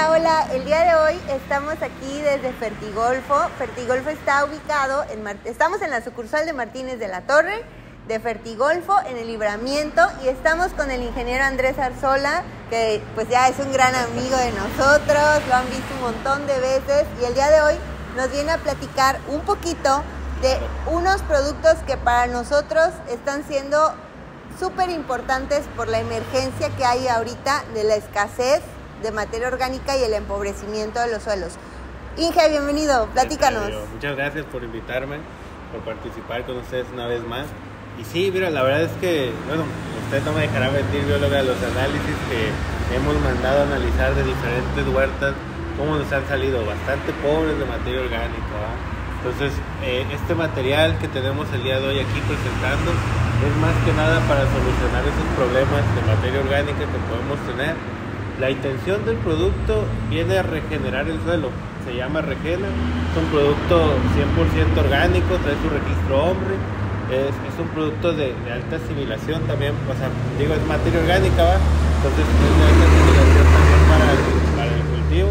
Hola, hola. El día de hoy estamos aquí desde Fertigolfo. Fertigolfo está ubicado estamos en la sucursal de Martínez de la Torre de Fertigolfo, en el Libramiento, y estamos con el ingeniero Andrés Arzola, que pues ya es un gran amigo de nosotros, lo han visto un montón de veces, y el día de hoy nos viene a platicar un poquito de unos productos que para nosotros están siendo súper importantes por la emergencia que hay ahorita de la escasez de materia orgánica y el empobrecimiento de los suelos. Inge, bienvenido, platícanos. Muchas gracias por invitarme, por participar con ustedes una vez más. Y sí, mira, la verdad es que, bueno, usted no me dejará mentir, bióloga, los análisis que hemos mandado a analizar de diferentes huertas, cómo nos han salido bastante pobres de materia orgánica, ¿va? Entonces, este material que tenemos el día de hoy aquí presentando es más que nada para solucionar esos problemas de materia orgánica que podemos tener. La intención del producto viene a regenerar el suelo, se llama Regena, es un producto 100% orgánico, trae su registro OMRE, es un producto de alta asimilación también, o sea, digo, es materia orgánica, ¿va? Entonces es de alta asimilación también para el cultivo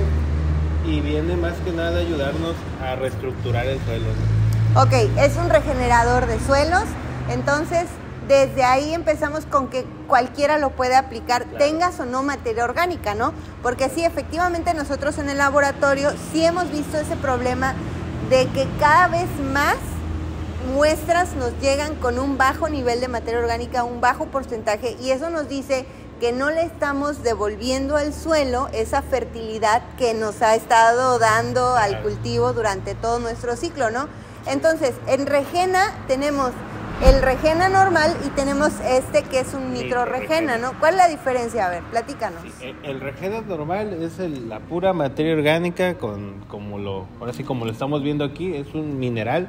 y viene más que nada a ayudarnos a reestructurar el suelo, ¿no? Ok, es un regenerador de suelos, entonces desde ahí empezamos con que cualquiera lo puede aplicar, claro, tengas o no materia orgánica, ¿no? Porque sí, efectivamente nosotros en el laboratorio sí hemos visto ese problema de que cada vez más muestras nos llegan con un bajo nivel de materia orgánica, un bajo porcentaje, y eso nos dice que no le estamos devolviendo al suelo esa fertilidad que nos ha estado dando al cultivo durante todo nuestro ciclo, ¿no? Entonces, en Regena tenemos el Regena normal y tenemos este que es un nitroregena, ¿no? ¿Cuál es la diferencia? A ver, platícanos. Sí, el Regena normal es la pura materia orgánica, como lo estamos viendo aquí, es un mineral.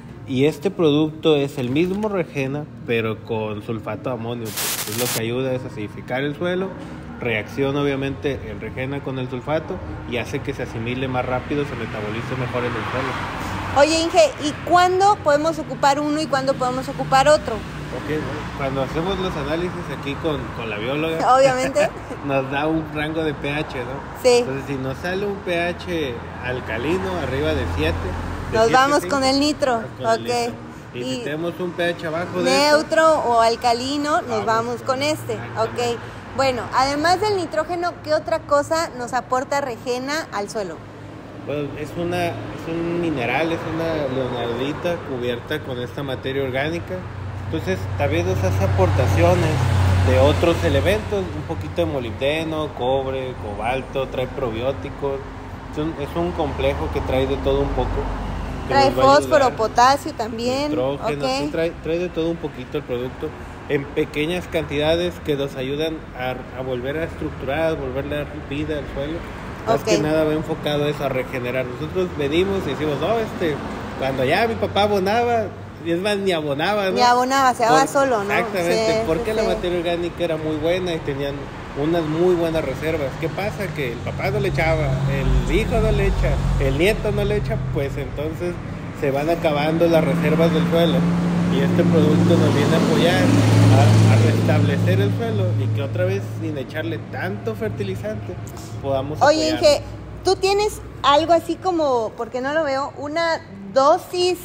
Y este producto es el mismo Regena, pero con sulfato de amonio, pues, es lo que ayuda es acidificar el suelo, reacciona obviamente el Regena con el sulfato y hace que se asimile más rápido, se metabolice mejor en el suelo. Oye, Inge, ¿y cuándo podemos ocupar uno y cuándo podemos ocupar otro? Ok, bueno, cuando hacemos los análisis aquí con la bióloga, obviamente, nos da un rango de pH, ¿no? Sí. Entonces, si nos sale un pH alcalino arriba de 7, nos vamos con el nitro, ok. Y si tenemos un pH abajo de neutro o alcalino, nos vamos con este, ok. Bueno, además del nitrógeno, ¿qué otra cosa nos aporta Regena al suelo? Bueno, es un mineral, es una leonardita cubierta con esta materia orgánica. Entonces, también esas aportaciones de otros elementos, un poquito de molibdeno, cobre, cobalto, trae probióticos. Es un complejo que trae de todo un poco. Trae fósforo, potasio también. Nitrógeno, okay. Sí, trae de todo un poquito el producto en pequeñas cantidades que nos ayudan a volver a estructurar, a volverle a dar vida al suelo. Más que nada va enfocado a eso, a regenerar. Nosotros medimos y decimos, no, cuando ya mi papá abonaba, y es más, ni abonaba, ¿no? Ni abonaba, se daba solo, ¿no? Exactamente, sí, porque sí, la materia orgánica era muy buena y tenían unas muy buenas reservas. ¿Qué pasa? Que el papá no le echaba, el hijo no le echa, el nieto no le echa, pues entonces se van acabando las reservas del suelo. Y este producto nos viene a apoyar a restablecer el suelo y que otra vez, sin echarle tanto fertilizante, podamos Oye, apoyar. Inge, ¿tú tienes algo así como, porque no lo veo, una dosis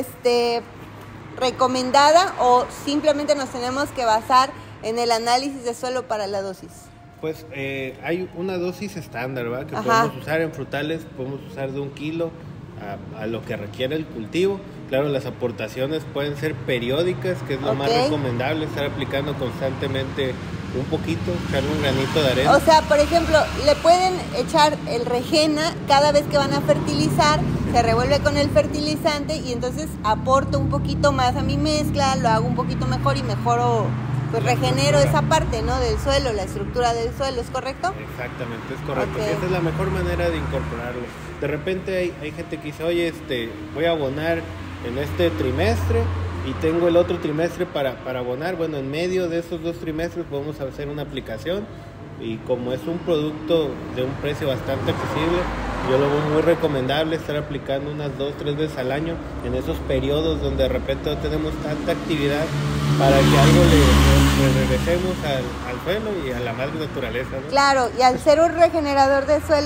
recomendada o simplemente nos tenemos que basar en el análisis de suelo para la dosis? Pues hay una dosis estándar, ¿verdad? Que podemos usar en frutales, podemos usar de 1 kilo a lo que requiere el cultivo. Claro, las aportaciones pueden ser periódicas, que es lo más recomendable, estar aplicando constantemente un poquito, echarle un granito de arena. O sea, por ejemplo, le pueden echar el Regena cada vez que van a fertilizar, se revuelve con el fertilizante y entonces aporto un poquito más a mi mezcla, lo hago un poquito mejor y mejoro, pues regenero esa parte, ¿no? Del suelo, la estructura del suelo, ¿es correcto? Exactamente, es correcto. Esa es la mejor manera de incorporarlo. De repente hay gente que dice, oye, voy a abonar en este trimestre y tengo el otro trimestre para abonar. Bueno, en medio de esos 2 trimestres podemos hacer una aplicación y como es un producto de un precio bastante accesible, yo lo veo muy recomendable estar aplicando unas 2-3 veces al año en esos periodos donde de repente no tenemos tanta actividad para que algo le regresemos al suelo y a la madre naturaleza, ¿no? Claro, y al ser un regenerador de suelo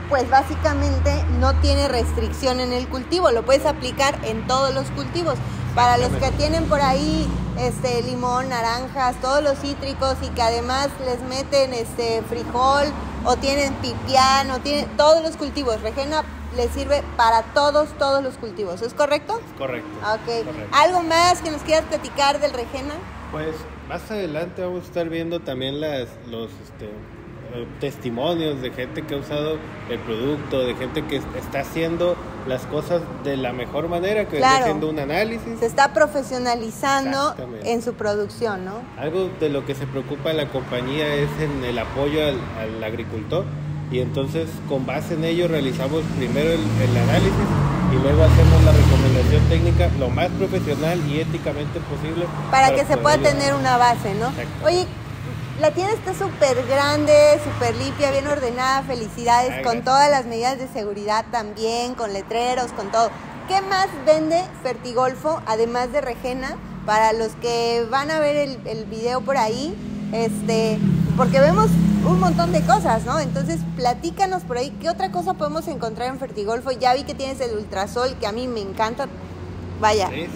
pues básicamente no tiene restricción en el cultivo, lo puedes aplicar en todos los cultivos. Para los que tienen por ahí limón, naranjas, todos los cítricos y que además les meten frijol o tienen pipián o tienen todos los cultivos, Regena les sirve para todos los cultivos, ¿es correcto? Es correcto. Okay. Correcto. ¿Algo más que nos quieras platicar del Regena? Pues más adelante vamos a estar viendo también los testimonios de gente que ha usado el producto, de gente que está haciendo las cosas de la mejor manera, que está haciendo un análisis. Se está profesionalizando en su producción, ¿no? Algo de lo que se preocupa la compañía es en el apoyo al agricultor, y entonces con base en ello realizamos primero el análisis y luego hacemos la recomendación técnica lo más profesional y éticamente posible para que se pueda tener una base, ¿no? Exacto. Oye, la tienda está súper grande, súper limpia, bien ordenada, felicidades, con todas las medidas de seguridad también, con letreros, con todo. ¿Qué más vende Fertigolfo, además de Regena? Para los que van a ver el video por ahí, porque vemos un montón de cosas, ¿no? Entonces, platícanos por ahí, ¿qué otra cosa podemos encontrar en Fertigolfo? Ya vi que tienes el Ultrasol, que a mí me encanta. Vaya, sí.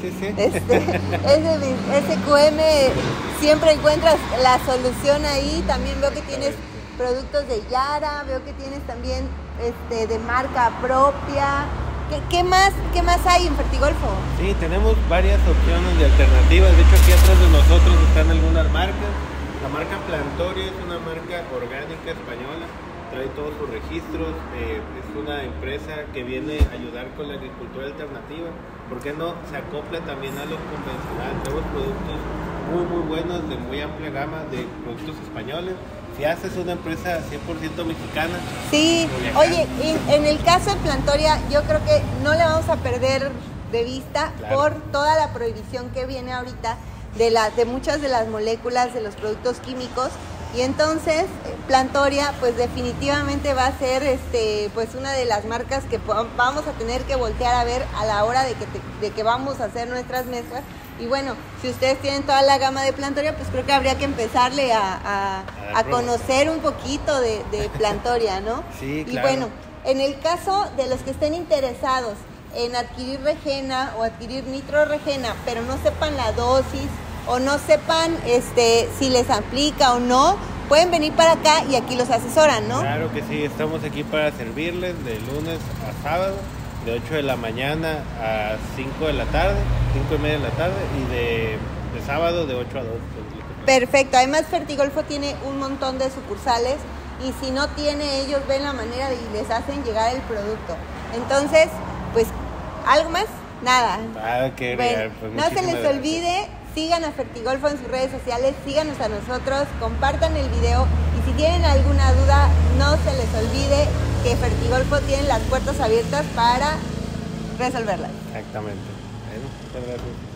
SQM, siempre encuentras la solución ahí. También veo que tienes productos de Yara, veo que tienes también de marca propia. ¿Qué más hay en Fertigolfo? Sí, tenemos varias opciones de alternativas. De hecho, aquí atrás de nosotros están algunas marcas. La marca Plantoria es una marca orgánica española, trae todos sus registros, es una empresa que viene a ayudar con la agricultura alternativa. ¿Por qué no? Se acopla también a lo convencional. Tenemos productos muy buenos, de muy amplia gama, de productos españoles. Si haces una empresa 100% mexicana. Sí, oye, en el caso de Plantoria, yo creo que no le vamos a perder de vista por toda la prohibición que viene ahorita de muchas de las moléculas de los productos químicos. Y entonces Plantoria pues definitivamente va a ser pues una de las marcas que vamos a tener que voltear a ver a la hora de que vamos a hacer nuestras mezclas. Y bueno, si ustedes tienen toda la gama de Plantoria, pues creo que habría que empezarle a conocer un poquito de Plantoria, ¿no? Sí, claro. Y bueno, en el caso de los que estén interesados en adquirir Regena o adquirir Nitro Regena, pero no sepan la dosis o no sepan si les aplica o no, pueden venir para acá y aquí los asesoran, ¿no? Claro que sí, estamos aquí para servirles de lunes a sábado, de 8 de la mañana a 5 de la tarde, 5 y media de la tarde, y de sábado de 8 a 2. Perfecto, además Fertigolfo tiene un montón de sucursales y si no tiene, ellos ven la manera y les hacen llegar el producto. Entonces, pues, ¿algo más? Nada. Nada que agregar. Bueno, no se les olvide, sigan a Fertigolfo en sus redes sociales, síganos a nosotros, compartan el video y si tienen alguna duda, no se les olvide que Fertigolfo tiene las puertas abiertas para resolverlas. Exactamente. Bueno, muchas gracias.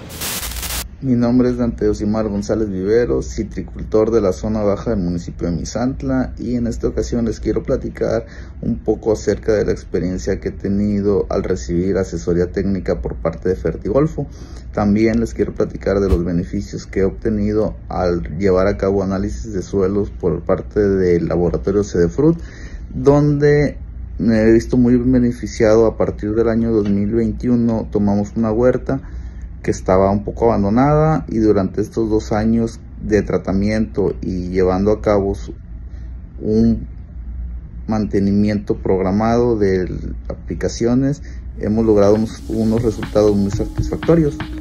Mi nombre es Dante Osimar González Viveros, citricultor de la zona baja del municipio de Misantla, y en esta ocasión les quiero platicar un poco acerca de la experiencia que he tenido al recibir asesoría técnica por parte de Fertigolfo. También les quiero platicar de los beneficios que he obtenido al llevar a cabo análisis de suelos por parte del laboratorio Cedefrut, donde me he visto muy beneficiado. A partir del año 2021 tomamos una huerta que estaba un poco abandonada, y durante estos 2 años de tratamiento y llevando a cabo un mantenimiento programado de aplicaciones, hemos logrado unos resultados muy satisfactorios.